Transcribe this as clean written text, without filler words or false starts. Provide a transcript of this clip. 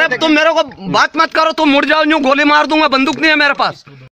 अरे तुम मेरे को बात मत करो, तुम मुड़ जाओ, यूं गोली मार दूंगा, बंदूक नहीं है मेरे पास।